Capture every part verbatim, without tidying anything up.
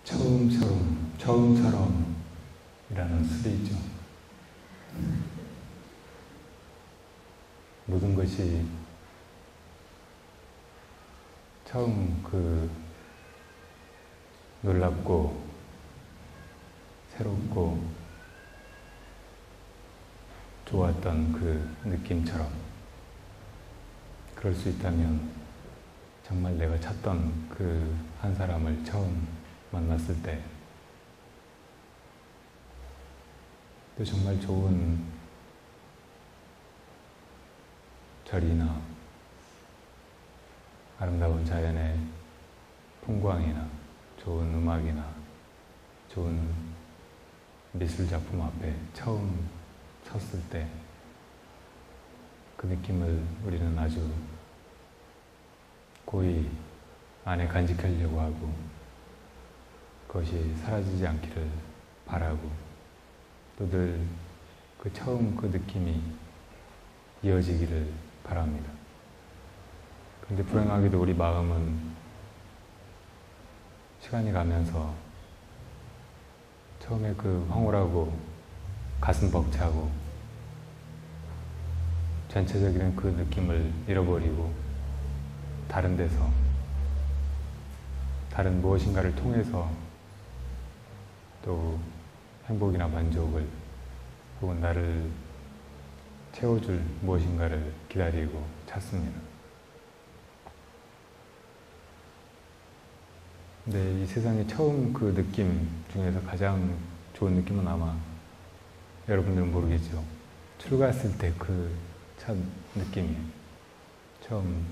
처음처럼, 처음처럼 이라는 술이죠. 모든 것이 처음 그 놀랍고 새롭고 좋았던 그 느낌처럼 그럴 수 있다면 정말 내가 찾던 그 한 사람을 처음 만났을 때 또 정말 좋은 절이나 아름다운 자연의 풍광이나 좋은 음악이나 좋은 미술 작품 앞에 처음 섰을 때 그 느낌을 우리는 아주 고이 안에 간직하려고 하고 그것이 사라지지 않기를 바라고 또 늘 그 처음 그 느낌이 이어지기를 바랍니다. 그런데 불행하게도 우리 마음은 시간이 가면서 처음에 그 황홀하고 가슴 벅차고 전체적인 그 느낌을 잃어버리고 다른 데서 다른 무엇인가를 통해서 또 행복이나 만족을 혹은 나를 채워줄 무엇인가를 기다리고 찾습니다. 근데 이 세상에 처음 그 느낌 중에서 가장 좋은 느낌은 아마 여러분들은 모르겠죠. 출가했을 때 그 첫 느낌이에요. 처음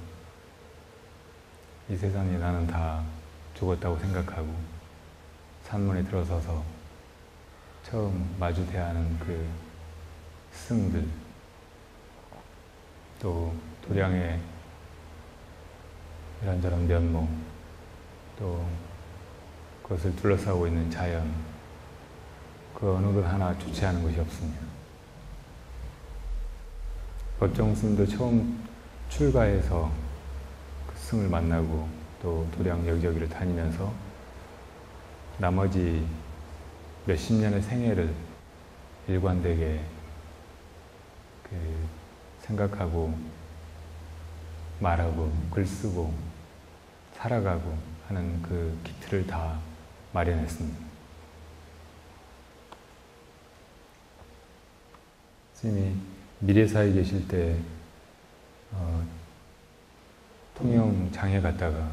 이 세상에 나는 다 죽었다고 생각하고 산문에 들어서서 처음 마주 대하는 그 스승들 또 도량의 이런저런 면모 또 그것을 둘러싸고 있는 자연 그 어느 것 하나 주체하는 것이 없습니다. 법정 스님도 처음 출가해서 그 스승을 만나고 또 도량 여기저기를 다니면서 나머지 몇십 년의 생애를 일관되게 그 생각하고 말하고 글쓰고 살아가고 하는 그 기틀을 다 마련했습니다. 스님이 미래사에 계실 때 어, 통영장에 갔다가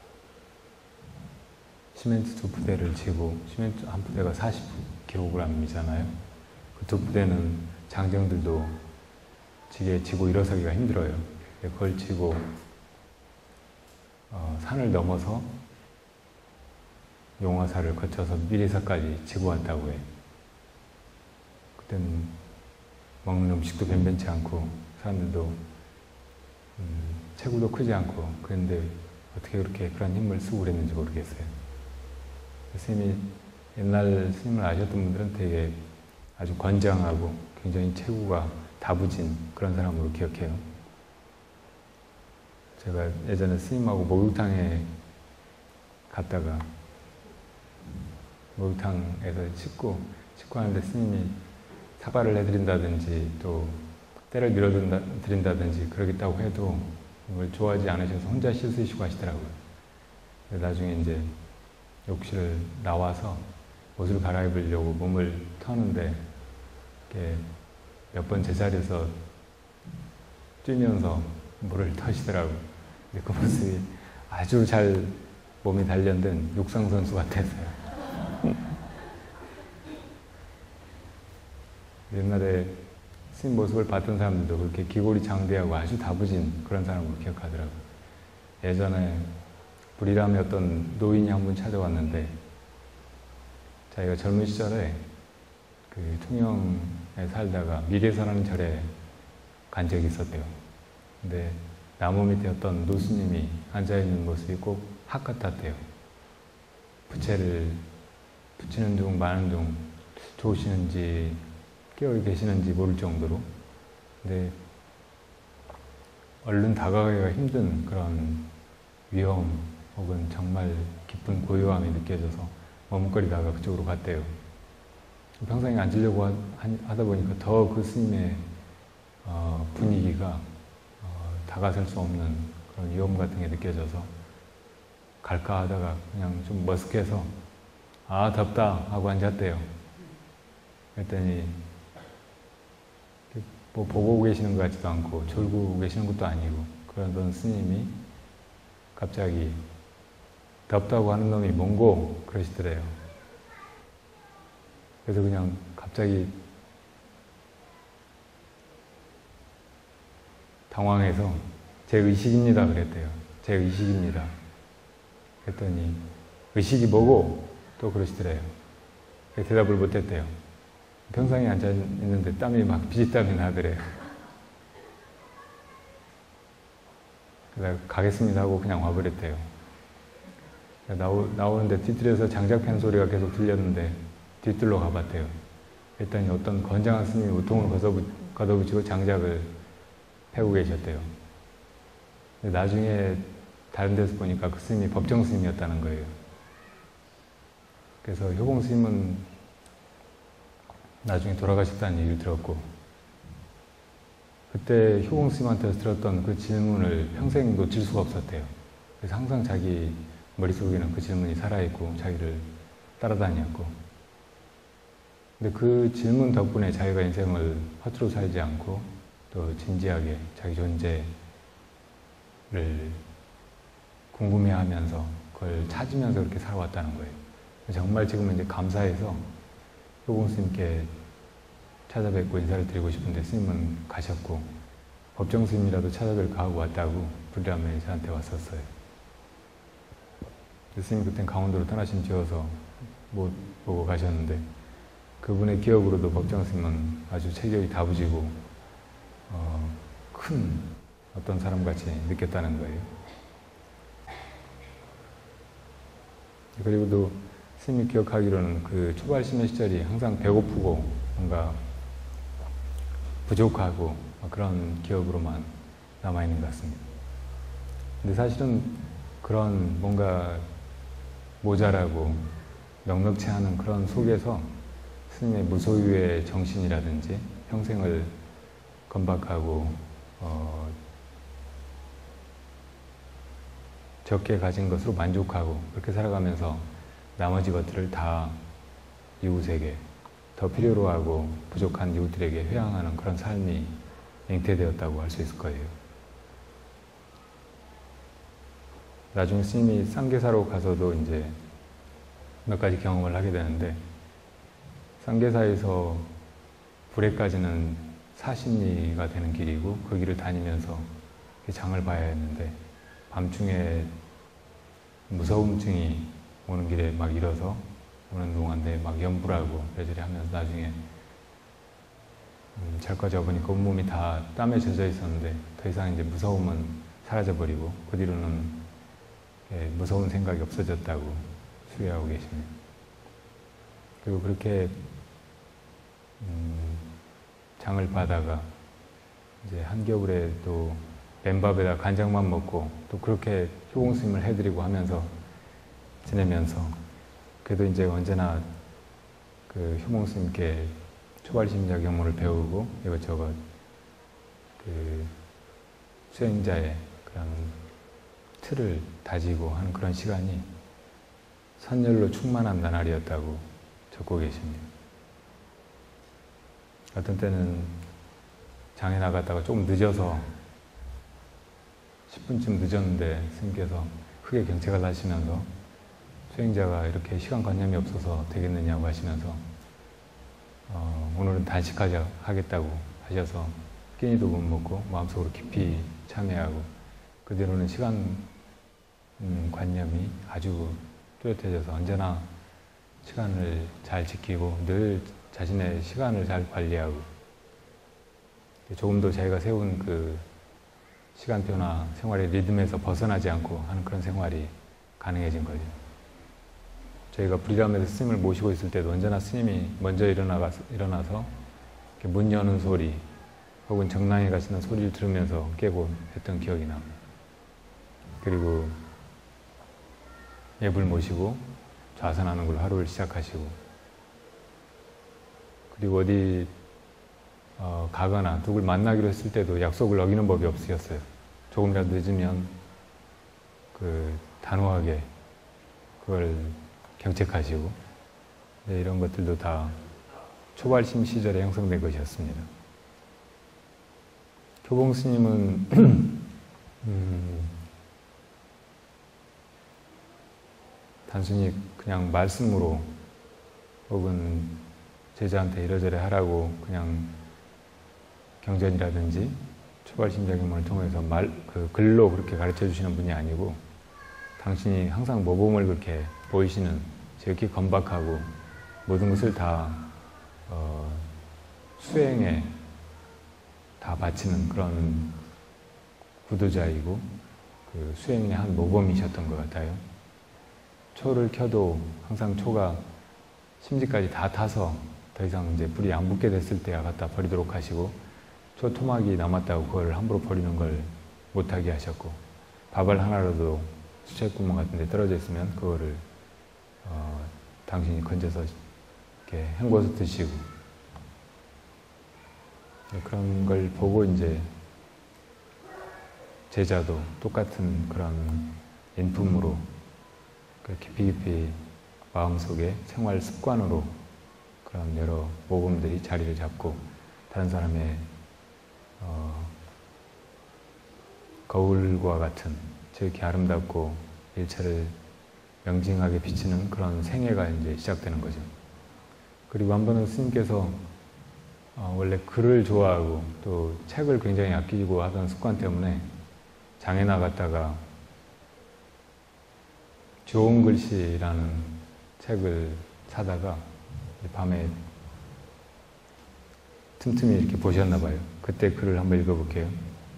시멘트 두 부대를 지고 시멘트 한 부대가 사십 킬로그램이잖아요. 그 두 부대는 장정들도 지게 지고 일어서기가 힘들어요. 그걸 지고 어, 산을 넘어서 용화사를 거쳐서 미래사까지 지고 왔다고 해요. 그때는 먹는 음식도 변변치 않고 사람들도 음, 체구도 크지 않고 그런데 어떻게 그렇게 그런 힘을 쓰고 그랬는지 모르겠어요. 스님이 옛날 스님을 아셨던 분들은 되게 아주 건장하고 굉장히 체구가 다부진 그런 사람으로 기억해요. 제가 예전에 스님하고 목욕탕에 갔다가 목욕탕에서 씻고 씻고 하는데 스님이 사과를 해드린다든지 또 때를 밀어드린다든지 그러겠다고 해도 이걸 좋아하지 않으셔서 혼자 씻으시고 하시더라고요. 나중에 이제 욕실을 나와서 옷을 갈아입으려고 몸을 터는데 몇 번 제자리에서 뛰면서 물을 터시더라고요. 근데 그 모습이 아주 잘 몸이 단련된 육상선수 같았어요. 옛날에 스님 모습을 봤던 사람들도 그렇게 기골이 장대하고 아주 다부진 그런 사람으로 기억하더라고요. 예전에 불이람의 어떤 노인이 한 분 찾아왔는데 자기가 젊은 시절에 그 통영에 살다가 미래사라는 절에 간 적이 있었대요. 근데 나무 밑에 어떤 노스님이 앉아있는 모습이 꼭 학 같았대요. 부채를 붙이는 둥 마는 둥 좋으시는지 깨어 계시는지 모를 정도로 근데 얼른 다가가기가 힘든 그런 위험 혹은 정말 깊은 고요함이 느껴져서 머뭇거리다가 그쪽으로 갔대요. 평상에 앉으려고 하, 하다 보니까 더 그 스님의 어, 분위기가 어, 다가설 수 없는 그런 위험 같은 게 느껴져서 갈까 하다가 그냥 좀 머쓱해서 아 덥다 하고 앉았대요. 그랬더니 뭐 보고 계시는 것 같지도 않고 졸고 계시는 것도 아니고 그러던 스님이 갑자기 덥다고 하는 놈이 뭔고 그러시더래요. 그래서 그냥 갑자기 당황해서 제 의식입니다 그랬대요. 제 의식입니다. 그랬더니 의식이 뭐고? 또 그러시더래요. 대답을 못했대요. 평상에 앉아있는데 땀이 막 비지땀이 나더래요. 그래서 가겠습니다 하고 그냥 와버렸대요. 나오, 나오는데 뒤뜰에서 장작 패는 소리가 계속 들렸는데 뒤뜰로 가봤대요. 그랬더니 어떤 건장한 스님이 우통을 걷어붙, 걷어붙이고 장작을 패고 계셨대요. 나중에 다른 데서 보니까 그 스님이 법정 스님이었다는 거예요. 그래서 효공 스님은 나중에 돌아가셨다는 얘기를 들었고 그때 효공 스님한테서 들었던 그 질문을 평생 놓칠 수가 없었대요. 그래서 항상 자기 머릿속에는 그 질문이 살아있고 자기를 따라다녔고 근데 그 질문 덕분에 자기가 인생을 허투루 살지 않고 또 진지하게 자기 존재를 궁금해하면서 그걸 찾으면서 그렇게 살아왔다는 거예요. 정말 지금은 이제 감사해서 효공 스님께 찾아뵙고 인사를 드리고 싶은데 스님은 가셨고 법정 스님이라도 찾아뵐까 하고 왔다고 불이라면이 저한테 왔었어요. 스님이 그땐 강원도로 떠나신 뒤여서 못 보고 가셨는데 그분의 기억으로도 법정 스님은 아주 체격이 다부지고 어, 큰 어떤 사람같이 느꼈다는 거예요. 그리고 또 스님이 기억하기로는 그 초발심의 시절이 항상 배고프고 뭔가 부족하고 그런 기억으로만 남아있는 것 같습니다. 근데 사실은 그런 뭔가 모자라고 넉넉치 않은 그런 속에서 스님의 무소유의 정신이라든지 평생을 건박하고 어, 적게 가진 것으로 만족하고 그렇게 살아가면서 나머지 것들을 다 이웃에게 더 필요로 하고 부족한 이웃들에게 회항하는 그런 삶이 잉태되었다고 할 수 있을 거예요. 나중에 스님이 쌍계사로 가서도 이제 몇 가지 경험을 하게 되는데 쌍계사에서 불에까지는 사십 리가 되는 길이고 그 길을 다니면서 장을 봐야 했는데 밤중에 무서움증이 오는 길에 막 일어서 오는 동안에 막 염불하고 배절이 하면서 나중에 음, 잘까지 와보니까 온몸이 다 땀에 젖어 있었는데 더 이상 이제 무서움은 사라져버리고 그 뒤로는 예, 무서운 생각이 없어졌다고 수여하고 계십니다. 그리고 그렇게 음, 장을 봐다가 이제 한겨울에 또 맨밥에다 간장만 먹고 또 그렇게 효공 스님을 해드리고 하면서 지내면서 그래도 이제 언제나 그 효공 스님께 초발심자 경문을 배우고 이것저것 그 수행자의 그런 틀을 다지고 하는 그런 시간이 선열로 충만한 나날이었다고 적고 계십니다. 어떤 때는 장에 나갔다가 조금 늦어서 십 분쯤 늦었는데 스님께서 크게 경책을 하시면서 수행자가 이렇게 시간관념이 없어서 되겠느냐고 하시면서 어, 오늘은 단식하자 하겠다고 하셔서 끼니도 못 먹고 마음속으로 깊이 참회하고 그 뒤로는 시간 음, 관념이 아주 뚜렷해져서 언제나 시간을 잘 지키고 늘 자신의 시간을 잘 관리하고 조금도 자기가 세운 그 시간표나 생활의 리듬에서 벗어나지 않고 하는 그런 생활이 가능해진 거죠. 저희가 불이람에서 스님을 모시고 있을 때도 언제나 스님이 먼저 일어나가, 일어나서 문 여는 소리 혹은 정랑이 가시는 소리를 들으면서 깨고 했던 기억이 납니다. 그리고 예불 모시고 좌선하는 걸로 하루를 시작하시고, 그리고 어디 어, 가거나 누굴 만나기로 했을 때도 약속을 어기는 법이 없으셨어요. 조금이라도 늦으면 그 단호하게 그걸 경책하시고, 네, 이런 것들도 다 초발심 시절에 형성된 것이었습니다. 교봉 스님은 음, 단순히 그냥 말씀으로 혹은 제자한테 이러저러 하라고 그냥 경전이라든지 초발심작용을 통해서 말, 그 글로 그렇게 가르쳐 주시는 분이 아니고, 당신이 항상 모범을 그렇게 보이시는, 지극히 건박하고 모든 것을 다 어, 수행에 다 바치는 그런 구도자이고, 그 수행의 한 모범이셨던 것 같아요. 초를 켜도 항상 초가 심지까지 다 타서 더 이상 이제 불이 안 붙게 됐을 때야 갖다 버리도록 하시고, 초 토막이 남았다고 그걸 함부로 버리는 걸 못하게 하셨고, 밥을 하나라도 수채구멍 같은 데 떨어져 있으면 그거를 어, 당신이 건져서 이렇게 헹궈서 드시고, 그런 걸 보고 이제 제자도 똑같은 그런 인품으로 깊이 깊이 마음속에 생활 습관으로 그런 여러 모범들이 자리를 잡고, 다른 사람의 어, 거울과 같은 지극히 아름답고 일체를 명징하게 비치는 그런 생애가 이제 시작되는 거죠. 그리고 한 번은 스님께서 어, 원래 글을 좋아하고 또 책을 굉장히 아끼고 하던 습관 때문에 장에 나갔다가 좋은 글씨라는 책을 사다가 밤에 틈틈이 이렇게 보셨나 봐요. 그때 글을 한번 읽어볼게요.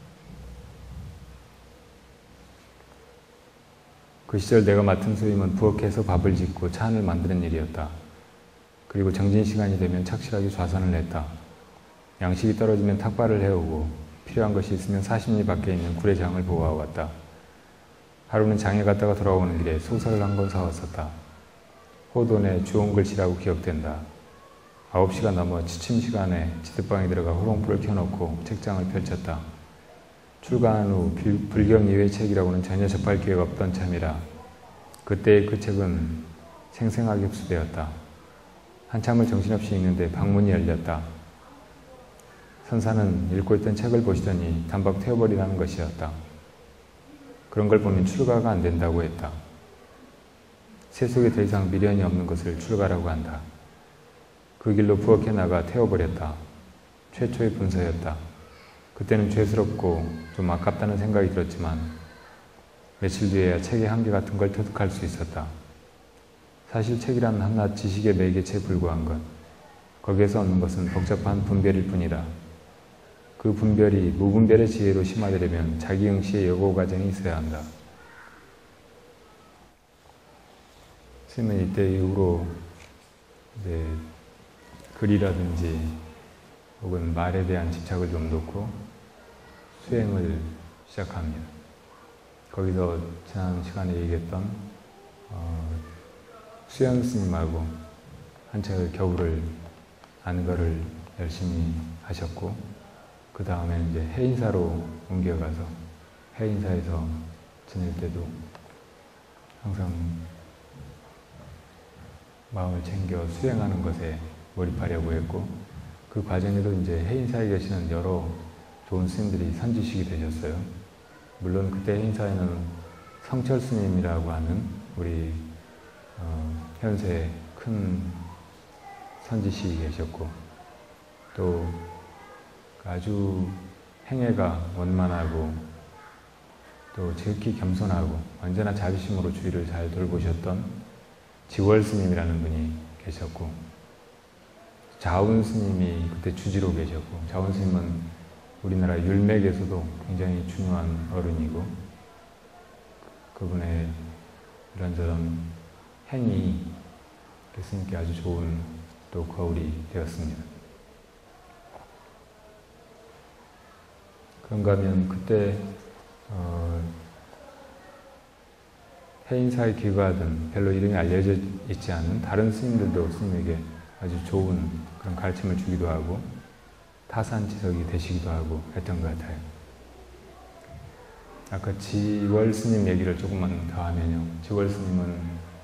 그 시절 내가 맡은 소임은 부엌에서 밥을 짓고 차 한을 만드는 일이었다. 그리고 정진시간이 되면 착실하게 좌선을 했다. 양식이 떨어지면 탁발을 해오고 필요한 것이 있으면 사십 리 밖에 있는 구례장을 보고하고 왔다. 하루는 장에 갔다가 돌아오는 길에 소설을 한 권 사왔었다. 호돈의 주온 글씨라고 기억된다. 아홉 시가 넘어 취침 시간에 지드방에 들어가 호롱불을 켜놓고 책장을 펼쳤다. 출간한 후 불경 이외의 책이라고는 전혀 접할 기회가 없던 참이라 그때의 그 책은 생생하게 흡수되었다. 한참을 정신없이 읽는데 방문이 열렸다. 선사는 읽고 있던 책을 보시더니 단박 태워버리라는 것이었다. 그런 걸 보면 출가가 안 된다고 했다. 세속에 더 이상 미련이 없는 것을 출가라고 한다. 그 길로 부엌에 나가 태워버렸다. 최초의 분서였다. 그때는 죄스럽고 좀 아깝다는 생각이 들었지만 며칠 뒤에야 책의 한계 같은 걸 터득할 수 있었다. 사실 책이란 한낱 지식의 매개체에 불과한 것, 거기에서 얻는 것은 복잡한 분별일 뿐이다. 그 분별이 무분별의 지혜로 심화되려면 자기 응시의 여고 과정이 있어야 한다. 스님은 이때 이후로 이제 글이라든지 혹은 말에 대한 집착을 좀 놓고 수행을 시작합니다. 거기서 지난 시간에 얘기했던 어, 수연 스님하고 한철 겨울을 아는 거를 열심히 하셨고, 그 다음에 이제 해인사로 옮겨가서 해인사에서 지낼 때도 항상 마음을 챙겨 수행하는 것에 몰입하려고 했고, 그 과정에도 이제 해인사에 계시는 여러 좋은 스님들이 선지식이 되셨어요. 물론 그때 해인사에는 성철 스님이라고 하는 우리 어, 현세 큰 선지식이 계셨고, 또 아주 행애가 원만하고 또 지극히 겸손하고 언제나 자비심으로 주위를 잘 돌보셨던 지월 스님이라는 분이 계셨고, 자운 스님이 그때 주지로 계셨고, 자운 스님은 우리나라 율맥에서도 굉장히 중요한 어른이고, 그분의 이런저런 행이 스님께 아주 좋은 또 거울이 되었습니다. 그런가 하면 그때 어, 해인사의 기가든 별로 이름이 알려져 있지 않은 다른 스님들도 스님에게 아주 좋은 그런 가르침을 주기도 하고 타산지석이 되시기도 하고 했던 것 같아요. 아까 지월 스님 얘기를 조금만 더 하면요. 지월 스님은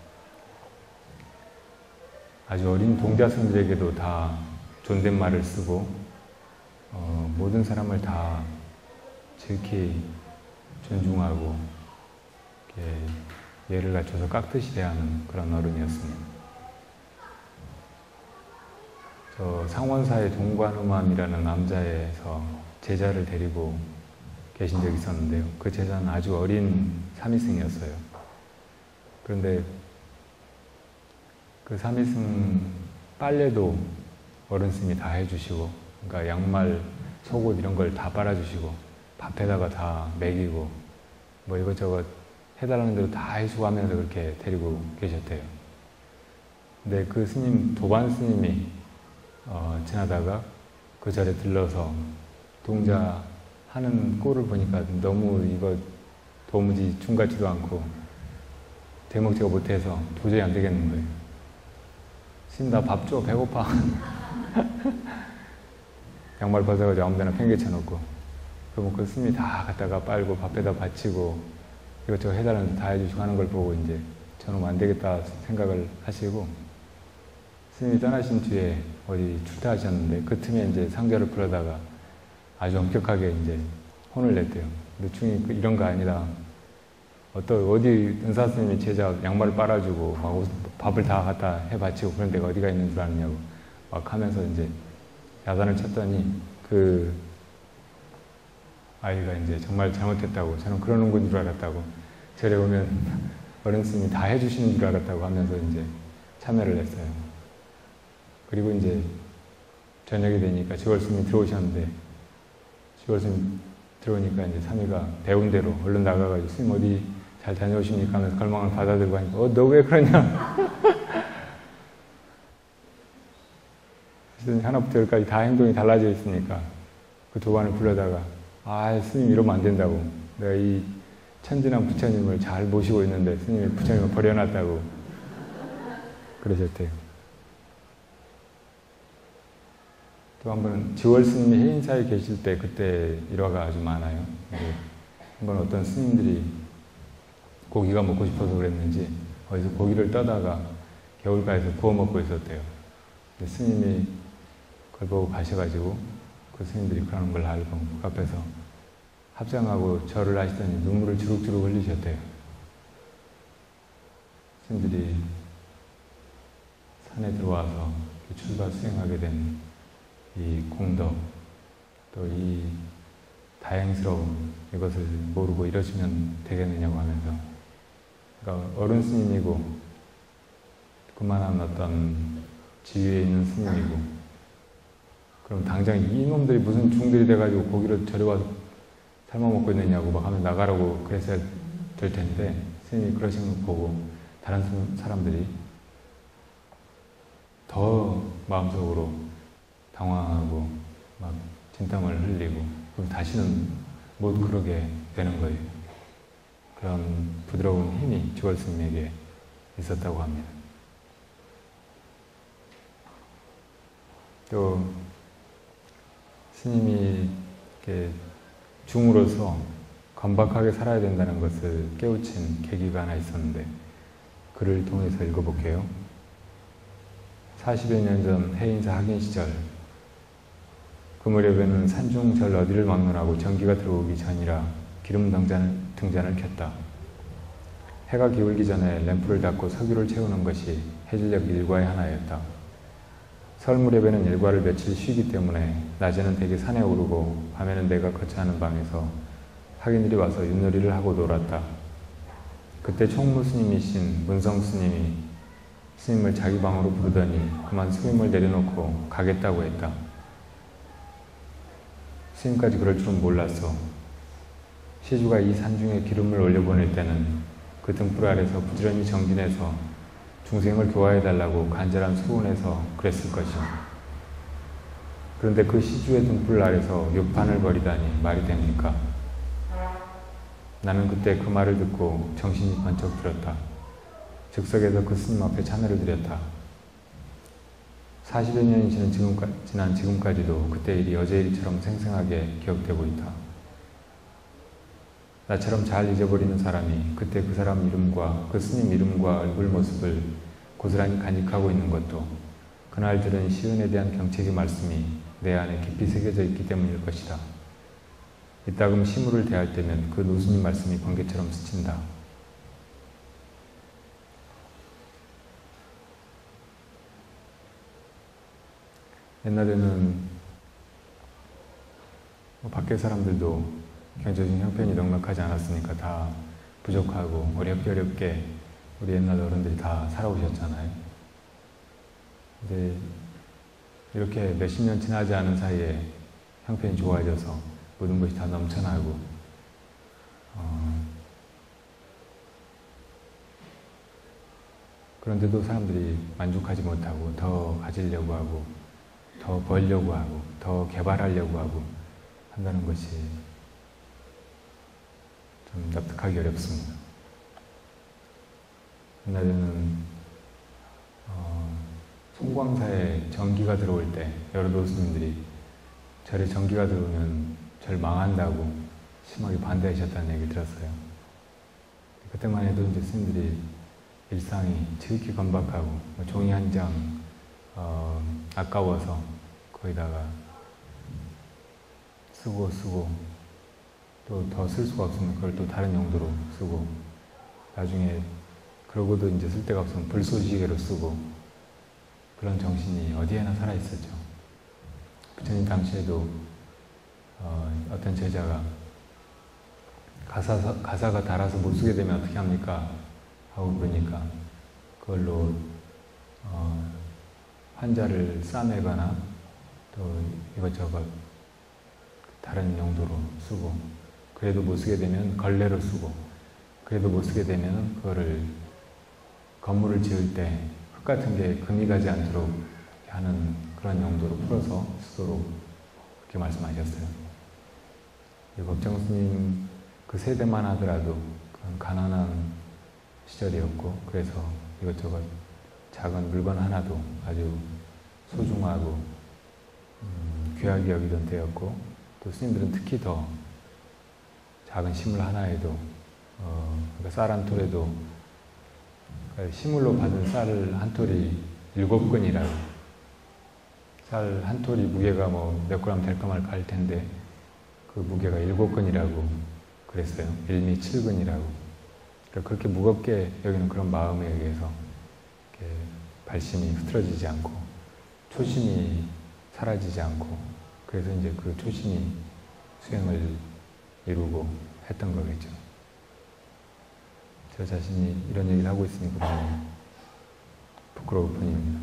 아주 어린 동자승들에게도 다 존댓말을 쓰고 어, 모든 사람을 다 지극히 존중하고 예를 갖춰서 깍듯이 대하는 그런 어른이었습니다. 저 상원사의 동관음암이라는 남자에서 제자를 데리고 계신 적이 있었는데요. 그 제자는 아주 어린 사미승이었어요. 그런데 그 사미승 빨래도 어른 스님이 다 해주시고, 그러니까 양말, 속옷 이런 걸 다 빨아주시고, 밥에다가 다 먹이고, 뭐 이것저것 해달라는 대로 다 해주고 하면서 그렇게 데리고 계셨대요. 근데 그 스님, 도반 스님이 어, 지나다가 그 절에 들러서 동자 하는 꼴을 보니까 너무 이거 도무지 중 같지도 않고 대먹지가 못해서 도저히 안 되겠는 거예요. 스님 나 밥 줘, 배고파. 양말 벗어가지고 아무 데나 팽개쳐 놓고, 그러면 그 스님이 다 갖다가 빨고 밥에다 받치고 이것저것 해달라는 다 해주시고 하는 걸 보고 이제 저놈 안 되겠다 생각을 하시고, 스님이 떠나신 뒤에 어디 출타하셨는데 그 틈에 이제 상자를 풀어다가 아주 엄격하게 이제 혼을 냈대요. 근데 중이 이런 거 아니다. 어떤 어디 은사 스님이 제자 양말을 빨아주고 막 밥을 다 갖다 해 바치고 그런 데가 어디가 있는 줄 아느냐고 막 하면서 이제 야단을 쳤더니 그 아이가 이제 정말 잘못했다고, 저는 그러는 건 줄 알았다고, 절에 오면 어른 스님이 다 해주시는 줄 알았다고 하면서 이제 참여를 했어요. 그리고 이제 저녁이 되니까 지월 스님이 들어오셨는데, 지월 스님 들어오니까 이제 사미가 배운 대로 얼른 나가가지고 스님 어디 잘 다녀오십니까 하면서 걸망을 받아들고 하니까 어, 너 왜 그러냐? 그래서 하나부터 열까지 다 행동이 달라져 있으니까 그 도반을 불러다가 아, 스님 이러면 안 된다고. 내가 이 천진한 부처님을 잘 모시고 있는데 스님이 부처님을 버려놨다고 그러셨대요. 또 한 번은 지월 스님이 해인사에 계실 때 그때 일화가 아주 많아요. 한 번 어떤 스님들이 고기가 먹고 싶어서 그랬는지 어디서 고기를 떠다가 겨울가에서 구워 먹고 있었대요. 근데 스님이 그걸 보고 가셔가지고 그 스님들이 그러는 걸 알고 그 앞에서 합장하고 절을 하시더니 눈물을 주룩주룩 흘리셨대요. 스님들이 산에 들어와서 출가 수행하게 된 이 공덕, 또 이 다행스러움, 이것을 모르고 이러시면 되겠느냐고 하면서, 그러니까 어른 스님이고 그만한 어떤 지위에 있는 스님이고, 그럼 당장 이놈들이 무슨 중들이 돼가지고 고기를 절에 와서 삶아 먹고 있느냐고 막 하면 나가라고 그랬어야 될 텐데, 스님이 그러신 거 보고 다른 사람들이 더 마음속으로 당황하고 막 진땀을 흘리고, 그럼 다시는 못 그러게 되는 거예요. 그런 부드러운 힘이 지월 스님에게 있었다고 합니다. 또 스님이 이렇게 중으로서 건박하게 살아야 된다는 것을 깨우친 계기가 하나 있었는데, 글을 통해서 읽어볼게요. 사십여 년 전 해인사 학인 시절, 그 무렵에는 산중절 어디를 막론하고 전기가 들어오기 전이라 기름 등잔을, 등잔을 켰다. 해가 기울기 전에 램프를 닫고 석유를 채우는 것이 해질녘 일과의 하나였다. 설 무렵에는 일과를 며칠 쉬기 때문에 낮에는 대개 산에 오르고 밤에는 내가 거처하는 방에서 학인들이 와서 윷놀이를 하고 놀았다. 그때 총무 스님이신 문성 스님이 스님을 자기 방으로 부르더니 그만 스님을 내려놓고 가겠다고 했다. 스님까지 그럴 줄은 몰랐어. 시주가 이 산중에 기름을 올려보낼 때는 그 등불 아래서 부지런히 정진해서 중생을 교화해달라고 간절한 소원해서 그랬을 것이야. 그런데 그 시주의 등불 아래서 육판을 벌이다니 말이 됩니까? 나는 그때 그 말을 듣고 정신이 번쩍 들었다. 즉석에서 그 스님 앞에 찬회를 드렸다. 사십여 년이 지난, 지금까, 지난 지금까지도 그때 일이 어제 일처럼 생생하게 기억되고 있다. 나처럼 잘 잊어버리는 사람이 그때 그 사람 이름과 그 스님 이름과 얼굴 모습을 고스란히 간직하고 있는 것도 그날 들은 시은에 대한 경책의 말씀이 내 안에 깊이 새겨져 있기 때문일 것이다. 이따금 시무를 대할 때면 그 노스님 말씀이 번개처럼 스친다. 옛날에는 뭐 밖에 사람들도 경제적인 형편이 넉넉하지 않았으니까 다 부족하고 어렵게 어렵게 우리 옛날 어른들이 다 살아오셨잖아요. 근데 이렇게 몇십 년 지나지 않은 사이에 형편이 좋아져서 모든 것이 다 넘쳐나고 어, 그런데도 사람들이 만족하지 못하고 더 가지려고 하고 더 벌려고 하고 더 개발하려고 하고 한다는 것이 좀 납득하기 어렵습니다. 옛날에는 어, 송광사에 전기가 들어올 때 여러 도스님들이 절에 전기가 들어오면 절 망한다고 심하게 반대하셨다는 얘기 들었어요. 그때만 해도 이제 스님들이 일상이 지극히 건박하고 뭐 종이 한 장 어, 아까워서 거기다가 쓰고 쓰고 또 더 쓸 수가 없으면 그걸 또 다른 용도로 쓰고 나중에 그러고도 이제 쓸 데가 없으면 불쏘시개로 쓰고 그런 정신이 어디에나 살아있었죠. 부처님 당시에도 어, 어떤 제자가 가사, 가사가 달아서 못 쓰게 되면 어떻게 합니까? 하고 그러니까 그걸로 어, 환자를 싸매거나 또 이것저것 다른 용도로 쓰고 그래도 못 쓰게 되면 걸레로 쓰고 그래도 못 쓰게 되면 그거를 건물을 지을 때 흙 같은 게 금이 가지 않도록 하는 그런 용도로 풀어서 쓰도록 그렇게 말씀하셨어요. 법정 스님 그 세대만 하더라도 그런 가난한 시절이었고 그래서 이것저것 작은 물건 하나도 아주 소중하고 음, 귀하게 여기던 때였고 또 스님들은 특히 더 작은 식물 하나에도 어, 그러니까 쌀 한 톨에도 그러니까 식물로 받은 쌀을 한 톨이 일곱 근이라고 쌀 한 톨이 무게가 뭐 몇 그램 될까 말까 할 텐데 그 무게가 일곱 근이라고 그랬어요. 일미 칠 근이라고. 그러니까 그렇게 무겁게 여기는 그런 마음에 의해서 이렇게 발심이 흐트러지지 않고 초심이 사라지지 않고 그래서 이제 그 초심이 수행을 이루고 했던 거겠죠. 저 자신이 이런 얘기를 하고 있으니까 너무 부끄러울 뿐입니다.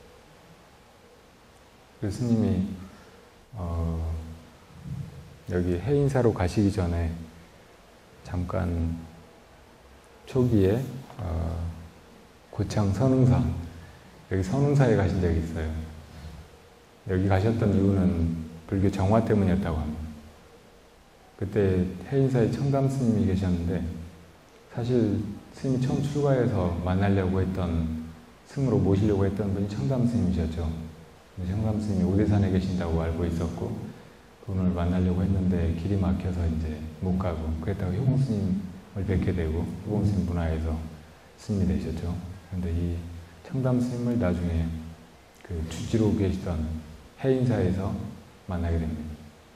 그 스님이 어, 여기 해인사로 가시기 전에 잠깐 초기에 어, 고창 선흥사 여기 선흥사에 가신 적이 있어요. 여기 가셨던 이유는 불교 정화 때문이었다고 합니다. 그때 해인사에 청담 스님이 계셨는데 사실 스님이 처음 출가해서 만나려고 했던 승으로 모시려고 했던 분이 청담 스님이셨죠. 청담 스님이 오대산에 계신다고 알고 있었고 그분을 만나려고 했는데 길이 막혀서 이제 못 가고 그랬다가 효공 스님을 뵙게 되고 효공 스님 문화에서 스님이 되셨죠. 그런데 이 청담 스님을 나중에 그 주지로 계시던 해인사에서 만나게 됩니다.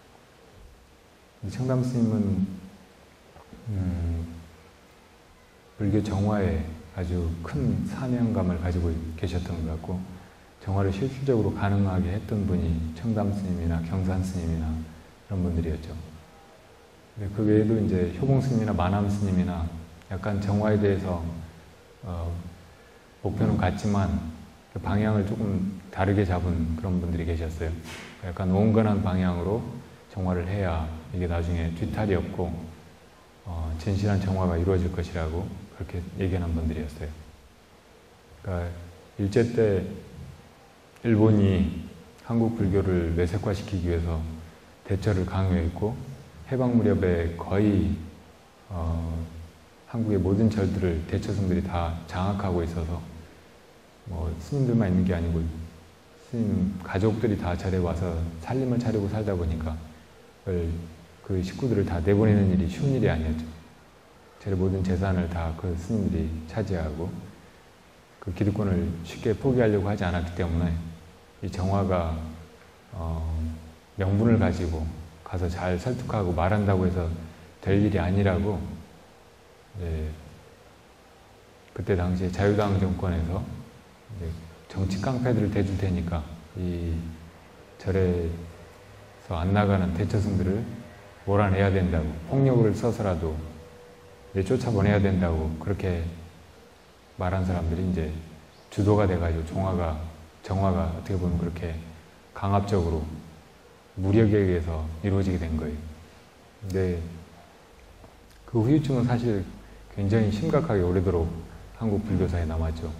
청담 스님은 음, 불교 정화에 아주 큰 사명감을 가지고 계셨던 것 같고 정화를 실질적으로 가능하게 했던 분이 청담 스님이나 경산 스님이나 그런 분들이었죠. 그 외에도 이제 효봉 스님이나 마남 스님이나 약간 정화에 대해서 어, 목표는 같지만 그 방향을 조금 다르게 잡은 그런 분들이 계셨어요. 약간 온건한 방향으로 정화를 해야 이게 나중에 뒤탈이 없고 어, 진실한 정화가 이루어질 것이라고 그렇게 얘기하는 분들이었어요. 그러니까 일제 때 일본이 한국 불교를 외색화시키기 위해서 대처를 강요했고 해방 무렵에 거의 어, 한국의 모든 절들을 대처성들이 다 장악하고 있어서 뭐 스님들만 있는 게 아니고 스님 가족들이 다 절에 와서 살림을 차리고 살다 보니까 그 식구들을 다 내보내는 일이 쉬운 일이 아니었죠. 절의 모든 재산을 다 그 스님들이 차지하고 그 기득권을 쉽게 포기하려고 하지 않았기 때문에 이 정화가 어, 명분을 가지고 가서 잘 설득하고 말한다고 해서 될 일이 아니라고 이제 그때 당시에 자유당 정권에서 이제 정치 깡패들을 대줄 테니까 이 절에서 안 나가는 대처승들을 몰아내야 된다고, 폭력을 써서라도 이제 쫓아보내야 된다고 그렇게 말한 사람들이 이제 주도가 돼가지고 종화가, 정화가 어떻게 보면 그렇게 강압적으로 무력에 의해서 이루어지게 된 거예요. 근데 그 후유증은 사실 굉장히 심각하게 오래도록 한국 불교사에 남았죠.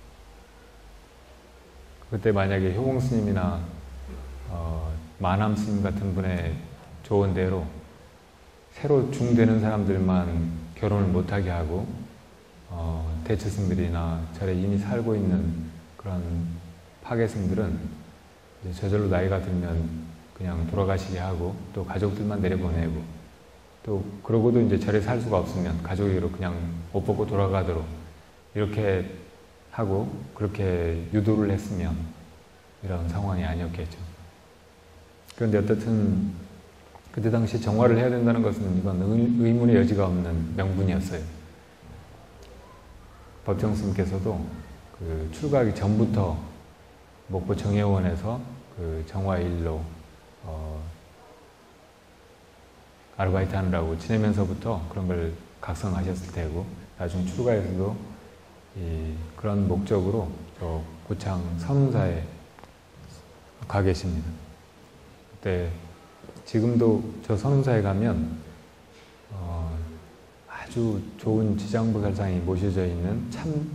그때 만약에 효공 스님이나 어, 만암 스님 같은 분의 조언대로 새로 중되는 사람들만 결혼을 못하게 하고 어, 대처승들이나 절에 이미 살고 있는 그런 파괴승들은 이제 저절로 나이가 들면 그냥 돌아가시게 하고 또 가족들만 내려보내고 또 그러고도 이제 절에 살 수가 없으면 가족으로 그냥 옷 벗고 돌아가도록 이렇게 하고 그렇게 유도를 했으면 이런 상황이 아니었겠죠. 그런데 어떻든 그때 당시 정화를 해야 된다는 것은 이건 의문의 여지가 없는 명분이었어요. 법정 스님께서도 그 출가하기 전부터 목포 정회원에서 그 정화 일로 어, 아르바이트 하느라고 지내면서부터 그런 걸 각성하셨을 테고 나중 출가에서도 이 그런 목적으로 저 고창 선운사에 가 계십니다. 그때 지금도 저 선운사에 가면 어, 아주 좋은 지장보살상이 모셔져 있는 참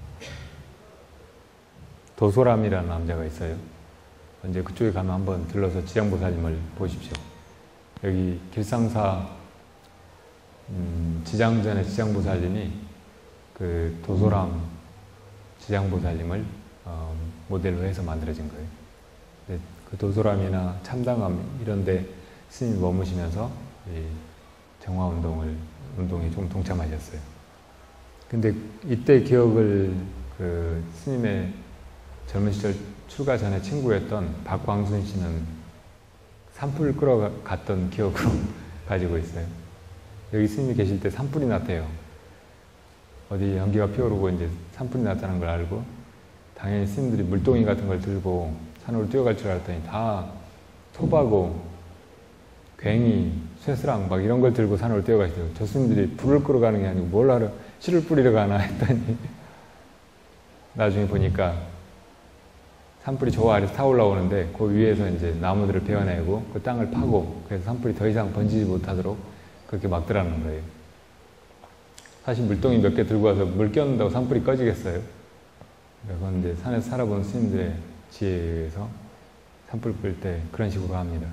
도소람이라는 남자가 있어요. 언제 그쪽에 가면 한번 들러서 지장보살님을 보십시오. 여기 길상사 음, 지장전의 지장보살님이 그 도소람 지장보살님을 어, 모델로 해서 만들어진 거예요. 근데 그 도소람이나 참당암 이런데 스님이 머무시면서 이 정화운동을 운동에 좀 동참하셨어요. 근데 이때 기억을 그 스님의 젊은 시절 출가 전에 친구였던 박광순 씨는 산불 끌어갔던 기억으로 가지고 있어요. 여기 스님이 계실 때 산불이 났대요. 어디 연기가 피어오르고 이제 산불이 났다는 걸 알고 당연히 스님들이 물동이 같은 걸 들고 산으로 뛰어갈 줄 알았더니 다 톱하고 괭이, 쇠스랑 막 이런 걸 들고 산으로 뛰어가시더라고요. 저 스님들이 불을 끌어가는 게 아니고 뭘 하러 씨를 뿌리러 가나 했더니 나중에 보니까 산불이 저 아래서 타 올라오는데 그 위에서 이제 나무들을 베어내고 그 땅을 파고 그래서 산불이 더 이상 번지지 못하도록 그렇게 막더라는 거예요. 사실 물동이 몇 개 들고 와서 물 껴놓는다고 산불이 꺼지겠어요? 그런데 산에서 살아본 스님들의 지혜에 의해서 산불 끌 때 그런 식으로 합니다.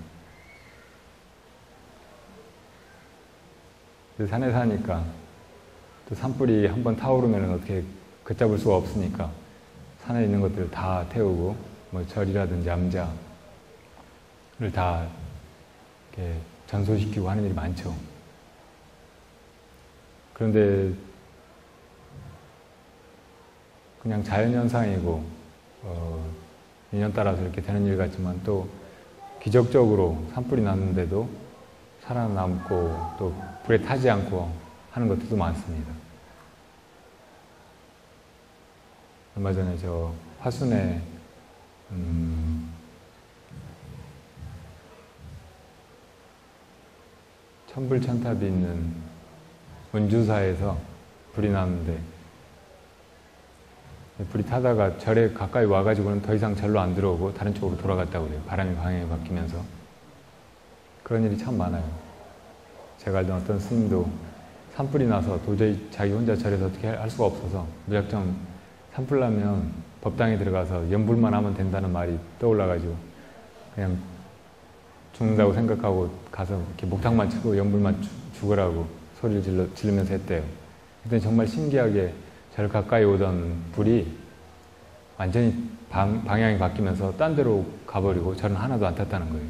산에 사니까 또 산불이 한번 타오르면 어떻게 걷잡을 수가 없으니까 산에 있는 것들을 다 태우고 뭐 절이라든지 암자를 다 이렇게 전소시키고 하는 일이 많죠. 그런데 그냥 자연현상이고 어, 인연 따라서 이렇게 되는 일 같지만 또 기적적으로 산불이 났는데도 살아남고 또 불에 타지 않고 하는 것들도 많습니다. 얼마 전에 저 화순에 음, 천불천탑이 있는 은주사에서 불이 났는데 불이 타다가 절에 가까이 와가지고는 더 이상 절로 안 들어오고 다른 쪽으로 돌아갔다고 그래요. 바람이 방향이 바뀌면서. 그런 일이 참 많아요. 제가 알던 어떤 스님도 산불이 나서 도저히 자기 혼자 절에서 어떻게 할 수가 없어서 무작정 산불 나면 법당에 들어가서 연불만 하면 된다는 말이 떠올라가지고 그냥 죽는다고 생각하고 가서 이렇게 목탁만 치고 연불만 죽으라고 소리를 질러, 지르면서 했대요. 그때 정말 신기하게 절 가까이 오던 불이 완전히 방, 방향이 바뀌면서 딴 데로 가버리고 저는 하나도 안 탔다는 거예요.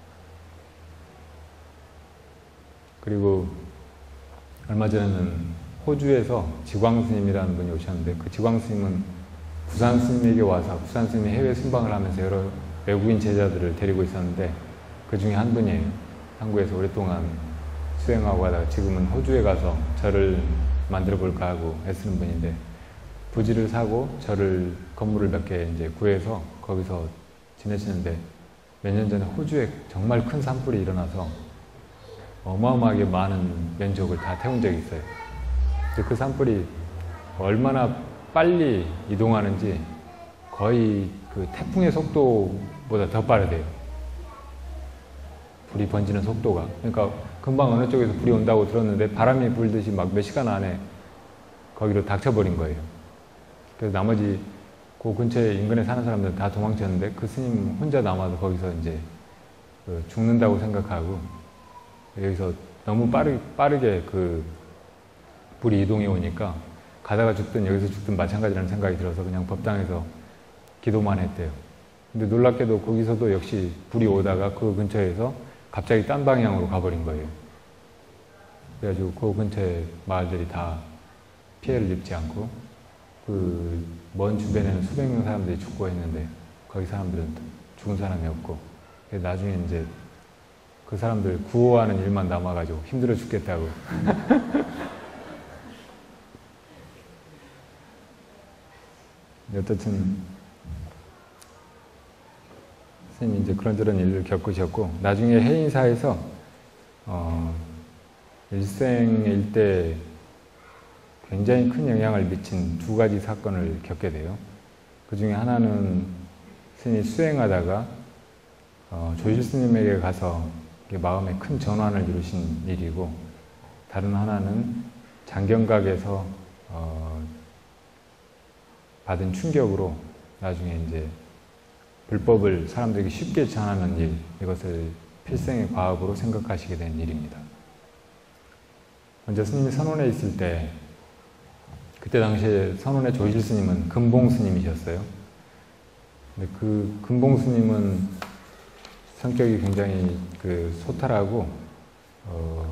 그리고 얼마 전에는 호주에서 지광 스님이라는 분이 오셨는데, 그 지광 스님은 구산 스님에게 와서 구산 스님이 해외 순방을 하면서 여러 외국인 제자들을 데리고 있었는데, 그 중에 한 분이에요. 한국에서 오랫동안 수행하고 하다가 지금은 호주에 가서 절을 만들어 볼까 하고 애쓰는 분인데, 부지를 사고 절을 건물을 몇 개 이제 구해서 거기서 지내시는데, 몇 년 전에 호주에 정말 큰 산불이 일어나서 어마어마하게 많은 면적을 다 태운 적이 있어요. 그 산불이 얼마나 빨리 이동하는지 거의 그 태풍의 속도보다 더 빠르대요. 불이 번지는 속도가. 그러니까 금방 어느 쪽에서 불이 온다고 들었는데 바람이 불듯이 막 몇 시간 안에 거기로 닥쳐버린 거예요. 그래서 나머지 그 근처에 인근에 사는 사람들은 다 도망쳤는데, 그 스님 혼자 남아서 거기서 이제 죽는다고 생각하고, 여기서 너무 빠르, 빠르게 그 불이 이동해 오니까 가다가 죽든 여기서 죽든 마찬가지라는 생각이 들어서 그냥 법당에서 기도만 했대요. 근데 놀랍게도 거기서도 역시 불이 오다가 그 근처에서 갑자기 딴 방향으로 가버린 거예요. 그래가지고 그 근처에 마을들이 다 피해를 입지 않고, 그 먼 주변에는 수백 명 사람들이 죽고 했는데 거기 사람들은 죽은 사람이 없고, 나중에 이제 그 사람들 구호하는 일만 남아가지고 힘들어 죽겠다고. 어쨌든 선생님이 이제 그런저런 일을 겪으셨고, 나중에 해인사에서 어, 일생일 때 굉장히 큰 영향을 미친 두 가지 사건을 겪게 돼요. 그 중에 하나는 스님이 수행하다가 어, 조실 스님에게 가서 마음에 큰 전환을 이루신 일이고, 다른 하나는 장경각에서 어, 받은 충격으로 나중에 이제 불법을 사람들에게 쉽게 전하는 일, 이것을 필생의 과업으로 생각하시게 된 일입니다. 먼저 스님이 선원에 있을 때, 그때 당시에 선원의 조실 스님은 금봉 스님이셨어요. 근데 그 금봉 스님은 성격이 굉장히 그 소탈하고, 어,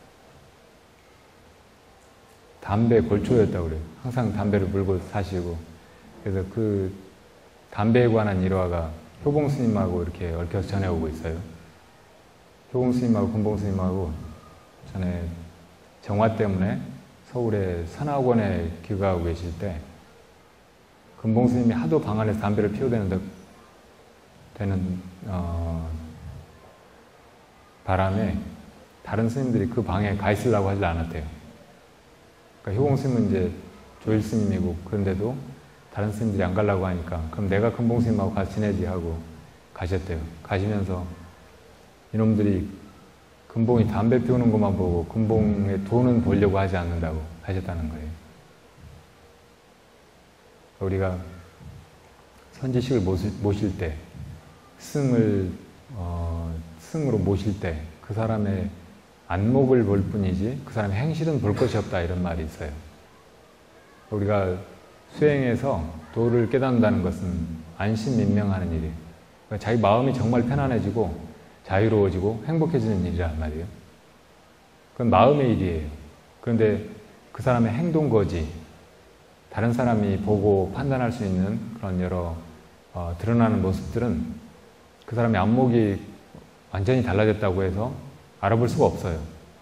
담배 골초였다고 그래요. 항상 담배를 물고 사시고, 그래서 그 담배에 관한 일화가 효봉 스님하고 이렇게 얽혀서 전해오고 있어요. 효봉 스님하고 금봉 스님하고 전에 정화 때문에 서울의 선학원에 귀가하고 계실 때, 금봉 스님이 하도 방 안에서 담배를 피워대는 되는 어, 바람에 다른 스님들이 그 방에 가 있으려고 하지 않았대요. 그러니까 효봉 스님은 이제 조일 스님이고, 그런데도 다른 스님들이 안 가려고 하니까 그럼 내가 금봉 스님하고 같이 지내지 하고 가셨대요. 가시면서 이놈들이 금봉이 담배 피우는 것만 보고 금봉의 돈은 보려고 하지 않는다고 하셨다는 거예요. 우리가 선지식을 모실, 모실 때, 스승을 어, 스승으로 모실 때 그 사람의 안목을 볼 뿐이지 그 사람의 행실은 볼 것이 없다, 이런 말이 있어요. 우리가 수행해서 도를 깨닫는다는 것은 안심민명하는 일이에요. 그러니까 자기 마음이 정말 편안해지고 자유로워지고 행복해지는 일이란 말이에요. 그건 마음의 일이에요. 그런데 그 사람의 행동거지, 다른 사람이 보고 판단할 수 있는 그런 여러 어, 드러나는 모습들은 그 사람의 안목이 완전히 달라졌다고 해서 알아볼 수가 없어요.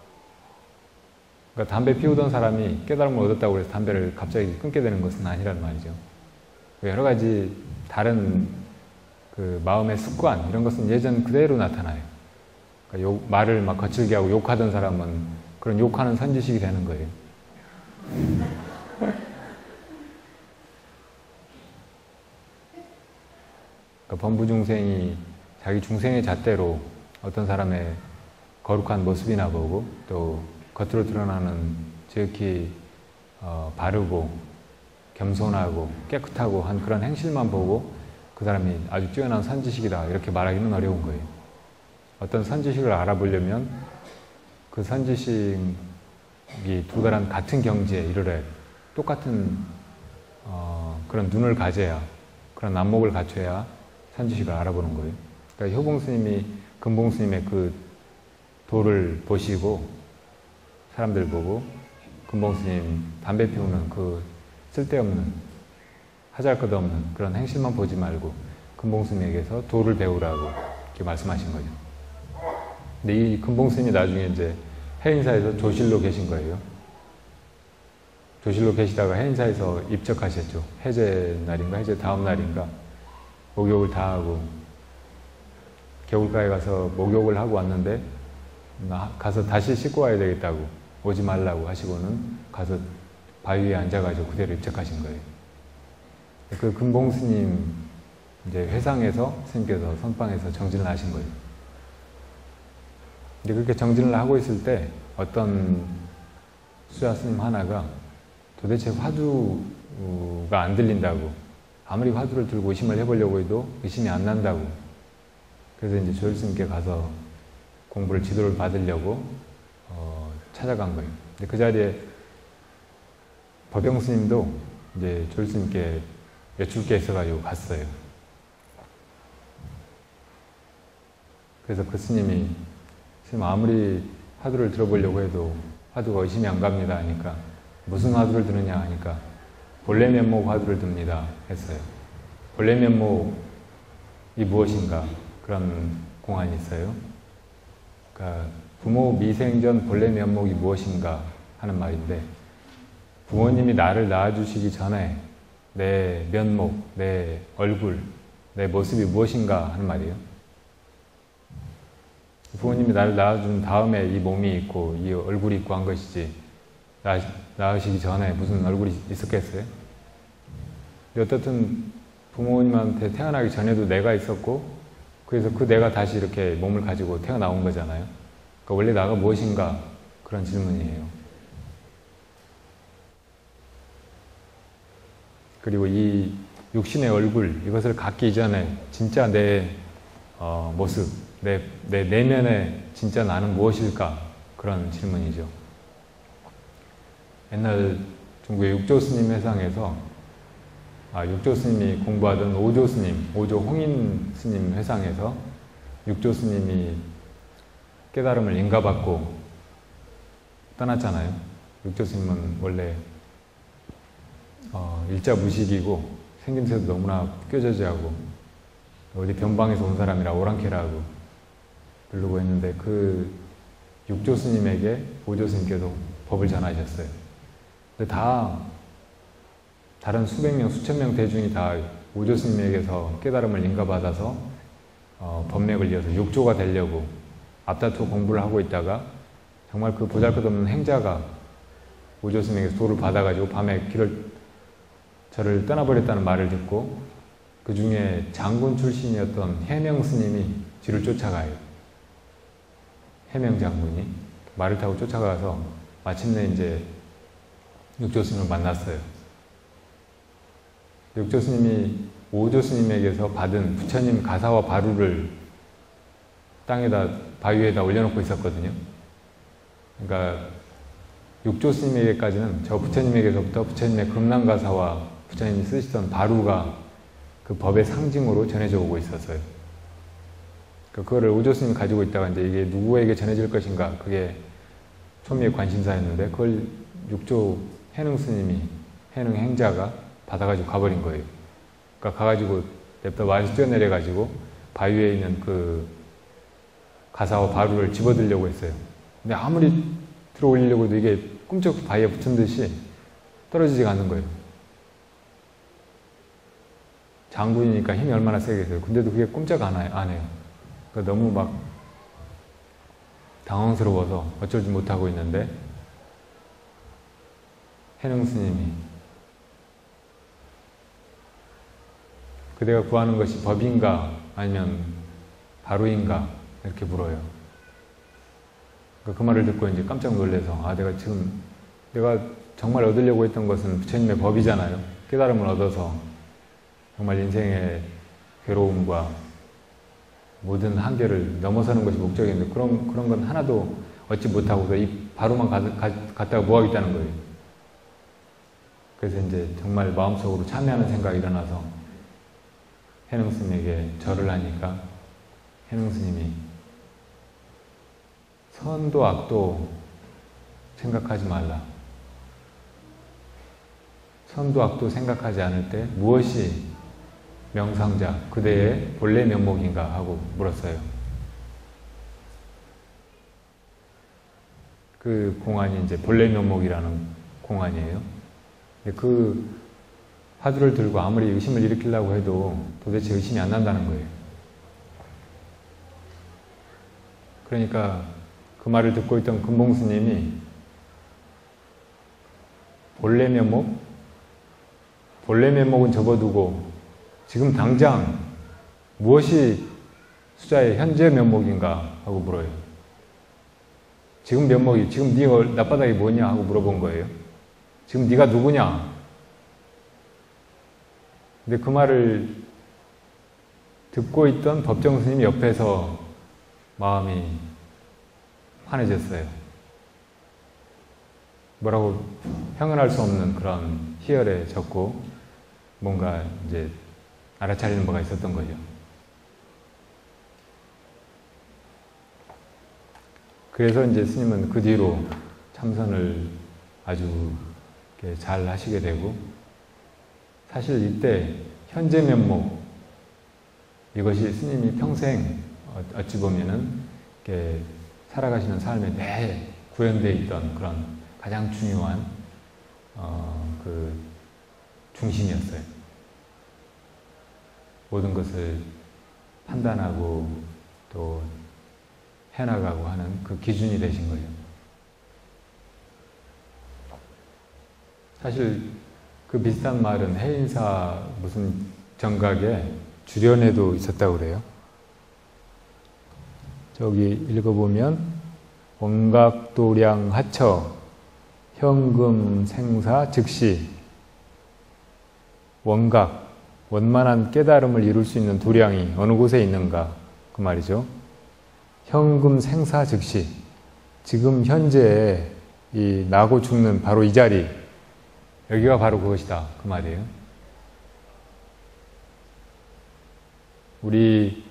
그러니까 담배 피우던 사람이 깨달음을 얻었다고 해서 담배를 갑자기 끊게 되는 것은 아니란 말이죠. 여러 가지 다른 그 마음의 습관, 이런 것은 예전 그대로 나타나요. 그러니까 욕, 말을 막 거칠게 하고 욕하던 사람은 그런 욕하는 선지식이 되는 거예요. 그러니까 범부중생이 자기 중생의 잣대로 어떤 사람의 거룩한 모습이나 보고, 또 겉으로 드러나는 지극히 어, 바르고 겸손하고 깨끗하고 한 그런 행실만 보고 그 사람이 아주 뛰어난 선지식이다, 이렇게 말하기는 어려운 거예요. 어떤 선지식을 알아보려면 그 선지식의 이 두 사람 같은 경지에 이르래 똑같은 어, 그런 눈을 가져야, 그런 안목을 갖춰야 산주식을 알아보는 거예요. 그러니까 효봉 스님이 금봉 스님의 그 도를 보시고 사람들 보고 금봉 스님 담배 피우는 그 쓸데없는 하잘것없는 그런 행실만 보지 말고 금봉 스님에게서 도를 배우라고 이렇게 말씀하신 거죠. 근데 이 금봉 스님이 나중에 이제 해인사에서 조실로 계신 거예요. 조실로 계시다가 해인사에서 입적하셨죠. 해제 날인가 해제 다음 날인가 목욕을 다 하고 겨울가에 가서 목욕을 하고 왔는데 가서 다시 씻고 와야 되겠다고 오지 말라고 하시고는 가서 바위 위에 앉아가지고 그대로 입적하신 거예요. 그 금봉 스님 이제 회상에서 스님께서 선방에서 정진을 하신 거예요. 근데 그렇게 정진을 하고 있을 때 어떤 수자 스님 하나가 도대체 화두가 안 들린다고, 아무리 화두를 들고 의심을 해보려고 해도 의심이 안 난다고, 그래서 이제 조실 스님께 가서 공부를 지도를 받으려고 어, 찾아간 거예요. 근데 그 자리에 법영 스님도 이제 조실 스님께 여쭐 게 있어가지고 갔어요. 그래서 그 스님이 스님 아무리 화두를 들어보려고 해도 화두가 의심이 안 갑니다 하니까 무슨 화두를 드느냐 하니까 본래 면목 화두를 듭니다 했어요. 본래 면목이 무엇인가 그런 공안이 있어요. 그러니까 부모 미생전 본래 면목이 무엇인가 하는 말인데, 부모님이 나를 낳아주시기 전에 내 면목, 내 얼굴, 내 모습이 무엇인가 하는 말이에요. 부모님이 나를 낳아준 다음에 이 몸이 있고 이 얼굴이 있고 한 것이지, 나, 낳으시기 전에 무슨 얼굴이 있었겠어요? 어떻든 부모님한테 태어나기 전에도 내가 있었고, 그래서 그 내가 다시 이렇게 몸을 가지고 태어나온 거잖아요. 그러니까 원래 나가 무엇인가 그런 질문이에요. 그리고 이 육신의 얼굴, 이것을 갖기 이전에 진짜 내 어, 모습, 내, 내 내면의 진짜 나는 무엇일까? 그런 질문이죠. 옛날 중국의 육조 스님 회상에서, 아, 육조 스님이 공부하던 오조 스님, 오조 홍인 스님 회상에서 육조 스님이 깨달음을 인가받고 떠났잖아요. 육조 스님은 원래 어, 일자 무식이고 생김새도 너무나 꾀저지하고 어디 변방에서 온 사람이라 오랑캐라고 부르고 있는데, 그 육조 스님에게 오조 스님께서 법을 전하셨어요. 근데 다 다른 수백 명, 수천 명 대중이 다 오조 스님에게서 깨달음을 인가받아서 어, 법맥을 이어서 육조가 되려고 앞다투어 공부를 하고 있다가 정말 그 보잘것없는 행자가 오조 스님에게서 도를 받아가지고 밤에 길을 저를 떠나버렸다는 말을 듣고 그 중에 장군 출신이었던 해명 스님이 뒤를 쫓아가요. 해명 장군이 말을 타고 쫓아가서 마침내 이제 육조 스님을 만났어요. 육조 스님이 오조 스님에게서 받은 부처님 가사와 바루를 땅에다, 바위에다 올려놓고 있었거든요. 그러니까 육조 스님에게까지는 저 부처님에게서부터 부처님의 금난가사와 부처님이 쓰시던 바루가 그 법의 상징으로 전해져 오고 있었어요. 그거를 오조 스님이 가지고 있다가 이제 이게 누구에게 전해질 것인가, 그게 초미의 관심사였는데 그걸 육조 해능 스님이, 해능 행자가 받아가지고 가버린 거예요. 그러니까 가가지고 냅다 와서 뛰어내려가지고 바위 위에 있는 그 가사와 바루를 집어들려고 했어요. 근데 아무리 들어 올리려고 해도 이게 꿈쩍 바위에 붙은 듯이 떨어지지가 않는 거예요. 장군이니까 힘이 얼마나 세겠어요. 근데도 그게 꿈쩍 안 해요. 그러니까 너무 막 당황스러워서 어쩔 줄 못하고 있는데 해능 스님이 그대가 구하는 것이 법인가 아니면 바루인가 이렇게 물어요. 그러니까 그 말을 듣고 이제 깜짝 놀라서, 아, 내가 지금 내가 정말 얻으려고 했던 것은 부처님의 법이잖아요. 깨달음을 얻어서 정말 인생의 괴로움과 모든 한계를 넘어서는 것이 목적인데 그런, 그런 건 하나도 얻지 못하고서 이 바로만 가, 가, 갖다가 뭐 하겠다는 거예요. 그래서 이제 정말 마음속으로 참여하는 생각이 일어나서 해능 스님에게 절을 하니까 해능 스님이 선도 악도 생각하지 말라. 선도 악도 생각하지 않을 때 무엇이 명상자 그대의 본래 면목인가 하고 물었어요. 그 공안이 이제 본래 면목이라는 공안이에요. 근데 그 화두를 들고 아무리 의심을 일으키려고 해도 도대체 의심이 안 난다는 거예요. 그러니까 그 말을 듣고 있던 금봉 스님이 본래 면목? 본래 면목은 접어두고 지금 당장 무엇이 수자의 현재 면목인가 하고 물어요. 지금 면목이, 지금 네 낯바닥이 뭐냐 하고 물어본 거예요. 지금 네가 누구냐? 근데 그 말을 듣고 있던 법정 스님이 옆에서 마음이 환해졌어요. 뭐라고 형언할 수 없는 그런 희열에 젖고 뭔가 이제 알아차리는 바가 있었던 거죠. 그래서 이제 스님은 그 뒤로 참선을 아주 잘 하시게 되고, 사실 이때 현재 면목, 이것이 스님이 평생 어찌 보면은 이렇게 살아가시는 삶에 매 구현되어 있던 그런 가장 중요한 어, 그 중심이었어요. 모든 것을 판단하고 또 해나가고 하는 그 기준이 되신 거예요. 사실 그 비슷한 말은 해인사 무슨 정각에 주련에도 있었다고 그래요. 저기 읽어보면 원각도량 하처 현금 생사 즉시, 원각, 원만한 깨달음을 이룰 수 있는 도량이 어느 곳에 있는가 그 말이죠. 현금 생사 즉시, 지금 현재 이 나고 죽는 바로 이 자리, 여기가 바로 그것이다 그 말이에요. 우리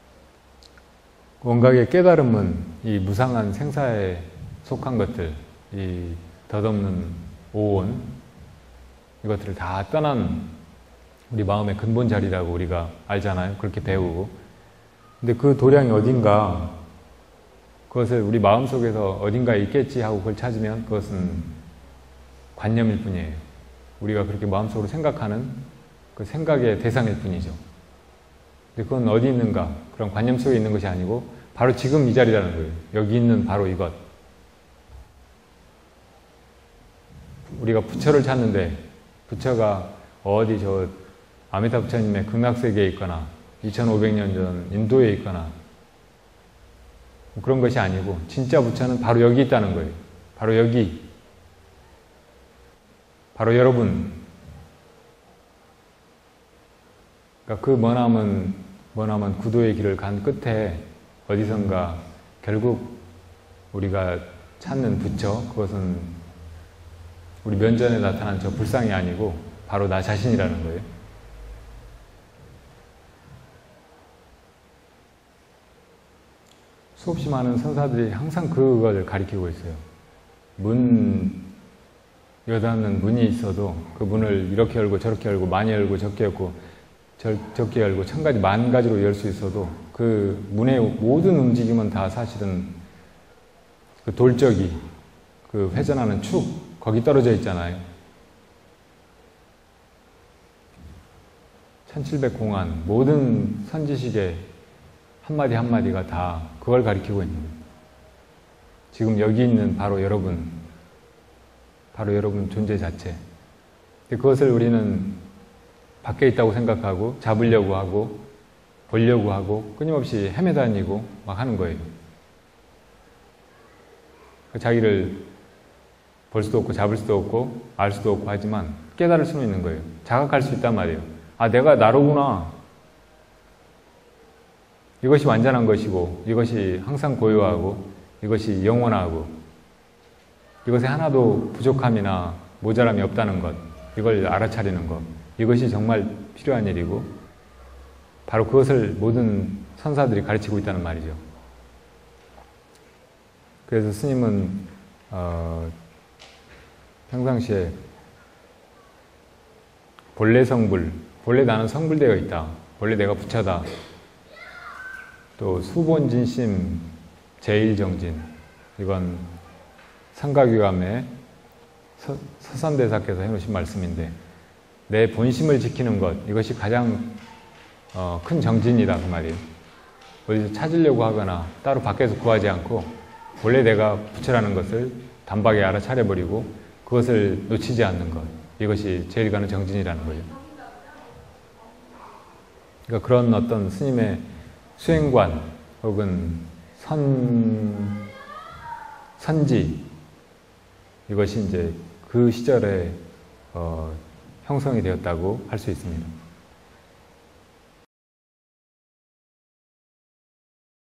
원각의 깨달음은 이 무상한 생사에 속한 것들, 이 덧없는 오온, 이것들을 다 떠난 우리 마음의 근본 자리라고 우리가 알잖아요. 그렇게 배우고. 근데 그 도량이 어딘가, 그것을 우리 마음속에서 어딘가에 있겠지 하고 그걸 찾으면 그것은 관념일 뿐이에요. 우리가 그렇게 마음속으로 생각하는 그 생각의 대상일 뿐이죠. 근데 그건 어디 있는가? 그런 관념 속에 있는 것이 아니고 바로 지금 이 자리라는 거예요. 여기 있는 바로 이것. 우리가 부처를 찾는데 부처가 어디 저 아미타 부처님의 극락세계에 있거나 이천오백 년 전 인도에 있거나 그런 것이 아니고 진짜 부처는 바로 여기 있다는 거예요. 바로 여기. 바로 여러분. 그러니까 그 머나먼, 머나먼 구도의 길을 간 끝에 어디선가 결국 우리가 찾는 부처, 그것은 우리 면전에 나타난 저 불상이 아니고 바로 나 자신이라는 거예요. 수없이 많은 선사들이 항상 그걸 가리키고 있어요. 문, 여닫는 문이 있어도 그 문을 이렇게 열고 저렇게 열고 많이 열고 적게 열고 절, 적게 열고 천 가지 만 가지로 열 수 있어도 그 문의 모든 움직임은 다 사실은 그 돌적이, 그 회전하는 축, 거기 떨어져 있잖아요. 천칠백 공안, 모든 선지식의 한마디 한마디가 다 그걸 가리키고 있는 거예요. 지금 여기 있는 바로 여러분, 바로 여러분 존재 자체. 근데 그것을 우리는 밖에 있다고 생각하고 잡으려고 하고 보려고 하고 끊임없이 헤매다니고 막 하는 거예요. 자기를 볼 수도 없고 잡을 수도 없고 알 수도 없고 하지만 깨달을 수는 있는 거예요. 자각할 수 있단 말이에요. 아, 내가 나로구나. 이것이 완전한 것이고 이것이 항상 고요하고 이것이 영원하고 이것에 하나도 부족함이나 모자람이 없다는 것, 이걸 알아차리는 것, 이것이 정말 필요한 일이고 바로 그것을 모든 선사들이 가르치고 있다는 말이죠. 그래서 스님은 어, 평상시에 본래 성불, 본래 나는 성불되어 있다, 본래 내가 부처다, 또 수본진심 제일정진, 이건 상가교감의 서산대사께서 해놓으신 말씀인데 내 본심을 지키는 것, 이것이 가장 어, 큰 정진이다 그 말이에요. 어디서 찾으려고 하거나 따로 밖에서 구하지 않고 원래 내가 부처라는 것을 단박에 알아차려버리고 그것을 놓치지 않는 것, 이것이 제일 가는 정진이라는 거예요. 그러니까 그런 어떤 스님의 수행관 혹은 선, 선지, 이것이 이제 그 시절에 어, 형성이 되었다고 할 수 있습니다.